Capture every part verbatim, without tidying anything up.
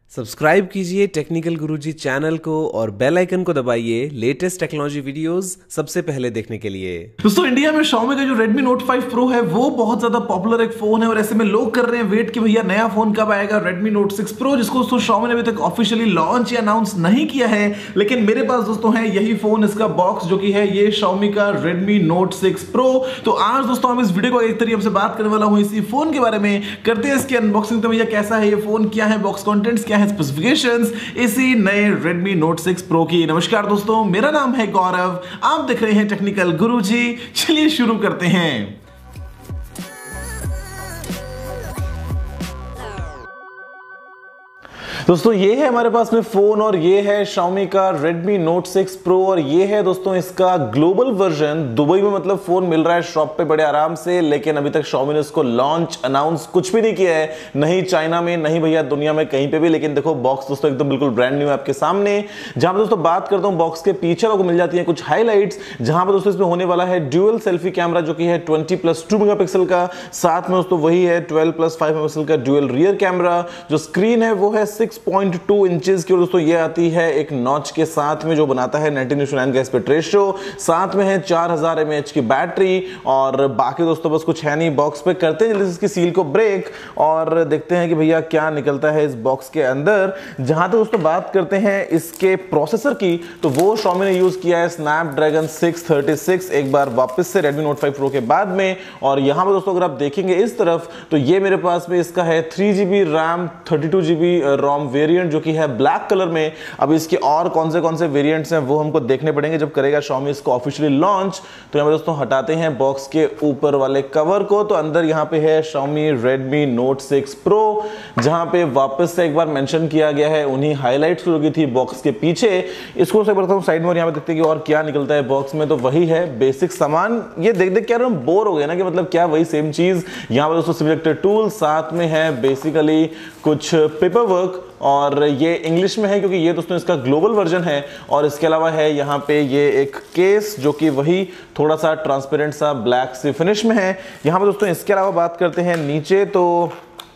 Subscribe कीजिए technical गुरुजी channel को और बेल आइकन को दबाइए लेटेस्ट टेक्नोलॉजी वीडियोस सबसे पहले देखने के लिए। दोस्तों इंडिया में Xiaomi का जो Redmi Note फाइव Pro है वो बहुत ज्यादा पॉपुलर एक फोन है और ऐसे में लोग कर रहे हैं वेट कि भैया नया फोन कब आएगा Redmi Note सिक्स Pro, जिसको दोस्तों Xiaomi ने अभी तक ऑफिशियली लॉन्च या अनाउंस नहीं किया है। लेकिन मेरे पास दोस्तों है यही फोन, इसका बॉक्स जो कि है ये Xiaomi का Redmi Note सिक्स Pro। तो आज दोस्तों हम इस वीडियो को एक तरीके से बात करने वाला हूं इसी फोन के बारे में, करते हैं इसकी अनबॉक्सिंग। तो भैया कैसा है ये फोन, क्या है बॉक्स कंटेंट्स, क्या है स्पेसिफिकेशन इसी नए Redmi Note सिक्स Pro की। नमस्कार दोस्तों, मेरा नाम है गौरव, आप देख रहे हैं टेक्निकल गुरुजी। चलिए शुरू करते हैं। दोस्तों ये है हमारे पास में फोन और ये है Xiaomi का Redmi Note सिक्स Pro और ये है दोस्तों इसका ग्लोबल वर्जन। दुबई में मतलब फोन मिल रहा है शॉप पे बड़े आराम से, लेकिन अभी तक Xiaomi ने इसको लॉन्च अनाउंस कुछ भी नहीं किया है, नहीं चाइना में, नहीं भैया दुनिया में कहीं पे भी। लेकिन देखो बॉक्स दोस्तों एकदम बिल्कुल ब्रांड न्यू है आपके सामने। जहां पर दोस्तों बात करता हूं बॉक्स के पीछे आपको मिल जाती है कुछ हाईलाइट्स, जहां पर दोस्तों इसमें होने वाला है ड्यूअल सेल्फी कैमरा जो कि है ट्वेंटी प्लस टू मेगापिक्सल का, साथ में दोस्तों वही है ट्वेल्व प्लस फाइव मेगापिक्सल का ड्यूअल रियर कैमरा। जो स्क्रीन है वो है सिक्स पॉइंट टू इंचेस की और दोस्तों ये आती है एक नॉच के साथ में जो बनाता है नाइनटीन इस टू नाइन का एस्पेक्ट रेशियो। साथ में है चार हज़ार एम ए एच की बैटरी और बाकी दोस्तों बस कुछ है नहीं। बॉक्स पे करते हैं जल्दी इसकी सील को ब्रेक और देखते हैं कि भैया क्या निकलता है इस बॉक्स के अंदर। जहां तक दोस्तों बात करते हैं इसके प्रोसेसर की, तो वो Xiaomi ने यूज किया है स्नैपड्रैगन सिक्स थर्टी सिक्स, एक बार वापस से Redmi Note फाइव Pro के बाद में। और यहां पर दोस्तों अगर आप देखेंगे इस तरफ, तो ये मेरे पास में इसका है three GB RAM thirty two GB ROM variant जो कि है ब्लैक कलर में। अब इसके और कौन से कौन से वेरिएंट्स हैं वो हमको देखने पड़ेंगे जब करेगा Xiaomi इसको ऑफिशियली लॉन्च। तो यहां पे दोस्तों हटाते हैं बॉक्स के ऊपर वाले कवर को, तो अंदर यहां पे है Xiaomi Redmi Note six Pro, जहां पे वापस से एक बार मेंशन किया गया है उन्हीं हाइलाइट्स जो की थी बॉक्स के पीछे। इसको से बताता हूं साइड में और यहां पे देखते हैं कि और क्या निकलता है बॉक्स में। तो वही है बेसिक सामान। ये देख देख के यार हम बोर हो गए ना कि मतलब क्या वही सेम चीज। यहां पे दोस्तों सिलेक्टेड टूल, साथ में है बेसिकली कुछ पेपर वर्क और ये इंग्लिश में है क्योंकि ये दोस्तों इसका ग्लोबल वर्जन है। और इसके अलावा है यहाँ पे ये एक केस जो कि वही थोड़ा सा ट्रांसपेरेंट सा ब्लैक सी फिनिश में है। यहाँ पे दोस्तों इसके अलावा बात करते हैं नीचे, तो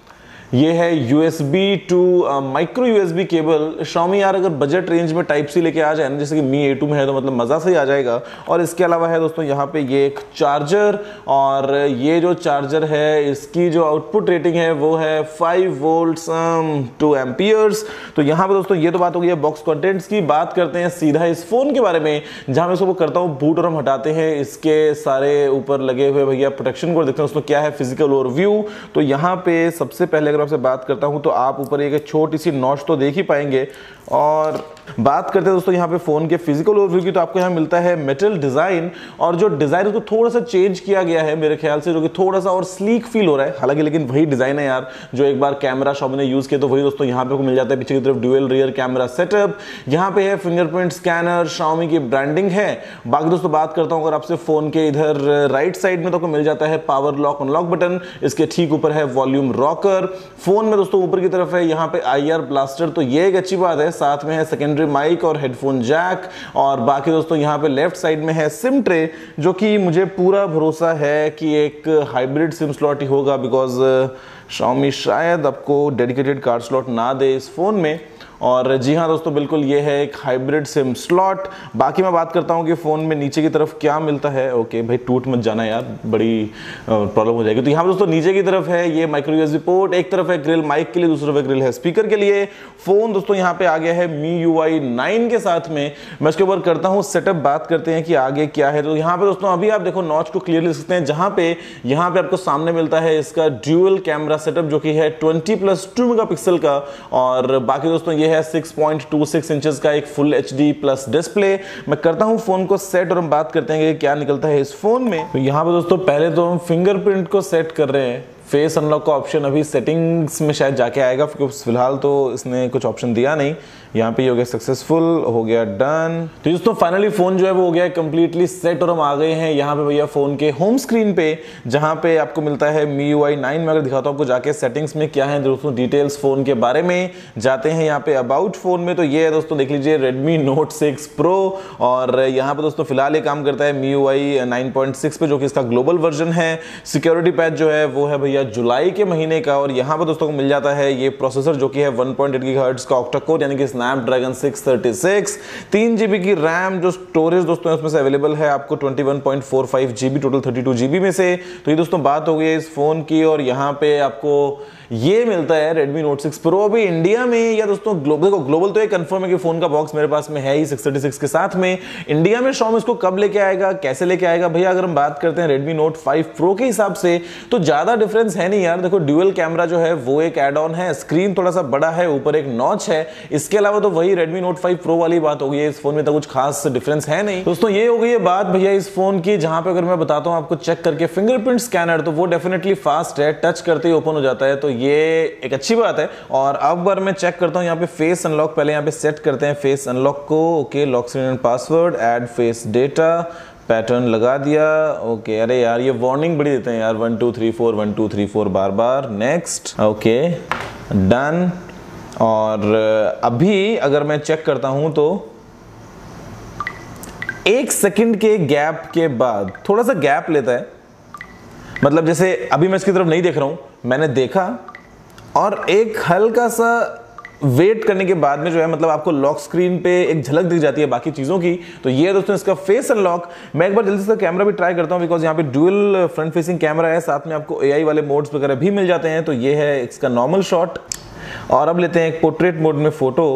ये है USB to micro USB cable. Xiaomi यार अगर बजट रेंज में टाइप सी लेके आ जाए ना, जैसे कि Mi ए टू में है, तो मतलब मज़ा से ही आ जाएगा। और इसके अलावा है दोस्तों यहाँ पे ये एक चार्जर, और ये जो चार्जर है इसकी जो आउटपुट रेटिंग है वो है फाइव वोल्ट्स टू एम्पियर्स। तो यहाँ पे दोस्तों ये तो बात हो गई है बॉक्स कंटेंट्स की। बात करते हैं सीधा इस फोन के बारे में, जहाँ मैं इसको करता हूँ बूट और हम हटाते हैं इसके सारे ऊपर लगे हुए भैया प्रोटेक्शन को, देखते हैं उसमें क्या है फिजिकल ओवरव्यू। तो यहाँ पे सबसे पहले अगर से बात करता हूं तो आप ऊपर एक छोटी सी नॉच तो देख ही पाएंगे। और बात करते हैं दोस्तों यहाँ पे फोन के फिजिकल ओवरव्यू की, तो आपको यहाँ मिलता है मेटल डिजाइन, और जो डिजाइन उसको थोड़ा सा चेंज किया गया है मेरे ख्याल से, जो कि थोड़ा सा और स्लीक फील हो रहा है। हालांकि लेकिन वही डिजाइन है यार जो एक बार कैमरा Xiaomi ने यूज किया, तो वही दोस्तों यहाँ पे मिल जाता है। पीछे की तरफ ड्यूअल रियर कैमरा सेटअप, यहाँ पे है फिंगरप्रिंट स्कैनर, Xiaomi की ब्रांडिंग है। बाकी दोस्तों बात करता हूँ अगर आपसे फोन के इधर राइट साइड में, तो आपको मिल जाता है पावर लॉक अनलॉक बटन, इसके ठीक ऊपर है वॉल्यूम रॉकर। फोन में दोस्तों ऊपर की तरफ है यहाँ पे आई आर ब्लास्टर, तो ये एक अच्छी बात है। साथ में है सेकेंडरी माइक और हेडफोन जैक। और बाकी दोस्तों यहाँ पे लेफ्ट साइड में है सिम ट्रे, जो कि मुझे पूरा भरोसा है कि एक हाइब्रिड सिम स्लॉट ही होगा, बिकॉज Xiaomi शायद आपको डेडिकेटेड कार्ड स्लॉट ना दे इस फोन में। और जी हाँ दोस्तों बिल्कुल ये है एक हाइब्रिड सिम स्लॉट। बाकी मैं बात करता हूँ कि फ़ोन में नीचे की तरफ क्या मिलता है। ओके भाई टूट मत जाना यार, बड़ी प्रॉब्लम हो जाएगी। तो यहाँ पर दोस्तों नीचे की तरफ है ये माइक्रो यूएसबी पोर्ट, एक तरफ है ग्रिल माइक के लिए, दूसरी तरफ ग्रिल है स्पीकर के लिए। फ़ोन दोस्तों यहाँ पे आ गया है मी यू आई नाइन के साथ में। मैं इसके ऊपर करता हूँ सेटअप, बात करते हैं कि आगे क्या है। तो यहाँ पे दोस्तों अभी आप देखो नॉच को क्लियरली देख सकते हैं, जहाँ पे यहाँ पे आपको सामने मिलता है इसका ड्यूअल कैमरा सेटअप जो कि है ट्वेंटी प्लस टू मेगापिक्सल का। और बाकी दोस्तों ये है six point two six inches का एक full H D plus display. मैं करता हूं फोन को सेट और हम बात करते हैं कि क्या निकलता है इस फोन में। तो यहां पे दोस्तों पहले तो हम फिंगरप्रिंट को सेट कर रहे हैं। फेस अनलॉक का ऑप्शन अभी सेटिंग्स में शायद जाके आएगा, क्योंकि फिलहाल तो इसने कुछ ऑप्शन दिया नहीं। यहाँ पे हो गया सक्सेसफुल, हो गया डन। तो दोस्तों फाइनली फोन जो है वो हो गया कंप्लीटली सेट और हम आ गए हैं यहाँ पे भैया फोन के होम स्क्रीन पे, जहाँ पे आपको मिलता है मी यू आई नाइन। मैं अगर दिखाता हूँ आपको जाके सेटिंग्स में क्या है दोस्तों डिटेल्स फोन के बारे में, जाते हैं यहाँ पे अबाउट फोन में। तो ये है दोस्तों देख लीजिए Redmi Note सिक्स Pro, और यहाँ पे दोस्तों फिलहाल ये काम करता है Mi U I nine point six पे, जो कि इसका ग्लोबल वर्जन है। सिक्योरिटी पैच जो है वो है भैया जुलाई के महीने का, और यहाँ पर दोस्तों को मिल जाता है ये प्रोसेसर जो कि है वन पॉइंट एट गीगाहर्ट्ज का ऑक्टा कोर यानी कि स्नैपड्रैगन सिक्स थर्टी सिक्स, तीन जीबी की रैम, जो स्टोरेज दोस्तों उसमें से अवेलेबल है आपको twenty one point four five GB, total thirty two GB में से। तो ये दोस्तों बात हो गई है इस फोन की। और यहाँ पे आपको ये मिलता है Redmi Note सिक्स Pro अभी इंडिया में, या दोस्तों ग्लोबल को ग्लोबल तो ये कंफर्म है कि फोन का बॉक्स मेरे पास में है ही सिक्स थर्टी सिक्स के साथ में। इंडिया में Xiaomi इसको कब लेके आएगा, कैसे लेके आएगा भैया, अगर हम बात करते हैं Redmi Note फाइव Pro के हिसाब से तो ज्यादा डिफरेंस है नहीं यार। देखो ड्यूअल कैमरा जो है वो एक एड ऑन है, स्क्रीन थोड़ा सा बड़ा है, ऊपर एक नॉच है, इसके अलावा तो वही Redmi Note फाइव Pro वाली बात हो गई है। इस फोन में तो कुछ खास डिफरेंस है नहीं दोस्तों। ये हो गई है बात भैया इस फोन की, जहां पे अगर मैं बताता हूं आपको चेक करके फिंगरप्रिंट स्कैनर, तो वो डेफिनेटली फास्ट है, टच करते ही ओपन हो जाता है, तो ये एक अच्छी बात है। और अब बार मैं चेक करता हूं यहाँ पे फेस अनलॉक, पहले यहाँ पे सेट करते हैं फेस अनलॉक को। Okay, lock screen and password, add face data, pattern लगा दिया। ओके, अरे यार ये वार्निंग बड़ी देते हैं यार, one two three four one two three four बार बार। Next, okay done. और अभी अगर मैं चेक करता हूं तो एक सेकंड के गैप के बाद थोड़ा सा गैप लेता है, मतलब जैसे अभी मैं इसकी तरफ नहीं देख रहा हूं, मैंने देखा और एक हल्का सा वेट करने के बाद में जो है मतलब आपको लॉक स्क्रीन पे एक झलक दिख जाती है बाकी चीजों की। तो ये दोस्तों इसका फेस अनलॉक। मैं एक बार जल्दी से कैमरा भी ट्राई करता हूं, बिकॉज यहाँ पे डुअल फ्रंट फेसिंग कैमरा है, साथ में आपको एआई वाले मोड्स वगैरह भी मिल जाते हैं। तो ये है इसका नॉर्मल शॉट। और अब लेते हैं एक पोर्ट्रेट मोड में फोटो।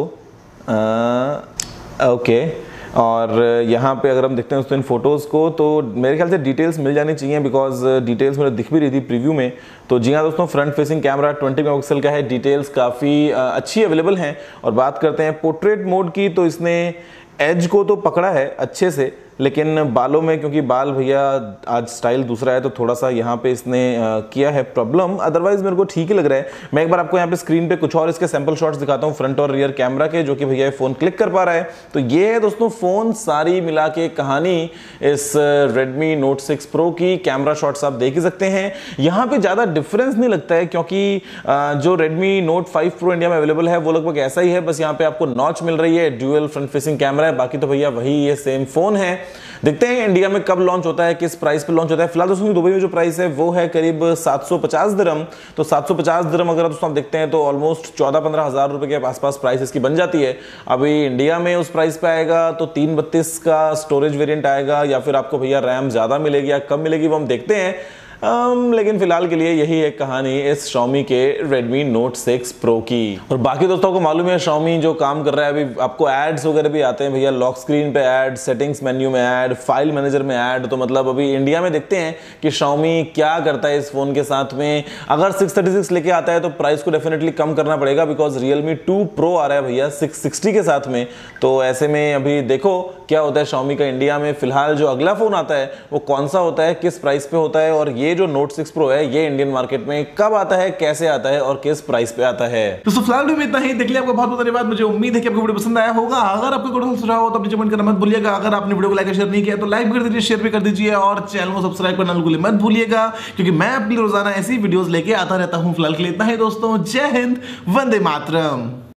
ओके, और यहाँ पे अगर हम देखते हैं इन फोटोज़ को तो मेरे ख्याल से डिटेल्स मिल जानी चाहिए, बिकॉज डिटेल्स मेरे दिख भी रही थी प्रीव्यू में। तो जी हाँ दोस्तों, front facing camera twenty megapixel का है, डिटेल्स काफ़ी अच्छी अवेलेबल हैं। और बात करते हैं पोर्ट्रेट मोड की, तो इसने एज को तो पकड़ा है अच्छे से, लेकिन बालों में क्योंकि बाल भैया आज स्टाइल दूसरा है तो थोड़ा सा यहाँ पे इसने आ, किया है प्रॉब्लम, अदरवाइज मेरे को ठीक ही लग रहा है। मैं एक बार आपको यहाँ पे स्क्रीन पे कुछ और इसके सैंपल शॉट्स दिखाता हूँ फ्रंट और रियर कैमरा के, जो कि भैया ये फोन क्लिक कर पा रहा है। तो ये है दोस्तों फोन सारी मिला के कहानी इस Redmi Note सिक्स Pro की। कैमरा शॉट्स आप देख ही सकते हैं, यहाँ पे ज्यादा डिफरेंस नहीं लगता है, क्योंकि आ, जो Redmi Note five Pro India में अवेलेबल है वो लगभग ऐसा ही है, बस यहाँ पे आपको नॉच मिल रही है, ड्यूअल फ्रंट फेसिंग कैमरा है, बाकी तो भैया वही ये सेम फोन है। देखते हैं इंडिया में कब लॉन्च होता है, किस प्राइस पे लॉन्च होता है। फिलहाल दोस्तों दुबई में जो प्राइस है वो है करीब सात सौ पचास दिरहम। तो सात सौ पचास दिरहम अगर दोस्तों आप देखते हैं तो ऑलमोस्ट चौदह पंद्रह हजार रुपए के आसपास प्राइस इसकी बन जाती है। अभी इंडिया में उस प्राइस पे आएगा तो तीन बत्तीस का स्टोरेज वेरिएंट आएगा, या फिर आपको भैया रैम ज्यादा मिलेगी या कम मिलेगी वो हम देखते हैं। Um, लेकिन फिलहाल के लिए यही एक कहानी इस Xiaomi के Redmi Note सिक्स Pro की। और बाकी दोस्तों को मालूम है Xiaomi जो काम कर रहा है, अभी आपको एड्स वगैरह भी आते हैं भैया, लॉक स्क्रीन पे ऐड, सेटिंग्स मेन्यू में ऐड, फाइल मैनेजर में ऐड। तो मतलब अभी इंडिया में देखते हैं कि Xiaomi क्या करता है इस फोन के साथ में। अगर सिक्स थर्टी सिक्स लेके आता है तो प्राइस को डेफिनेटली कम करना पड़ेगा, बिकॉज Realme टू Pro आ रहा है भैया सिक्स सिक्सटी के साथ में। तो ऐसे में अभी देखो क्या होता है Xiaomi का इंडिया में। फिलहाल जो अगला फोन आता है वो कौन सा होता है, किस प्राइस पे होता है, और ये जो Note सिक्स Pro है ये इंडियन मार्केट में कब आता है, कैसे आता है और किस प्राइस पे आता है। तो फिलहाल में इतना ही। देख लिया, आपको बहुत बहुत धन्यवाद। मुझे उम्मीद है कि आपको वीडियो पसंद आया होगा। अगर आपको कोई सुझाव हो तो अपने कमेंट करना मत भूलिएगा। अगर आपने वीडियो को लाइक और शेयर नहीं किया तो लाइक भी कर दीजिए, शेयर भी कर दीजिए, और चैनल को सब्सक्राइब करना बिल्कुल मत भूलिएगा, क्योंकि मैं अपनी रोजाना ऐसी वीडियोस लेके आता रहता हूं। फिलहाल के लिए इतना ही दोस्तों, जय हिंद, वंदे मातरम।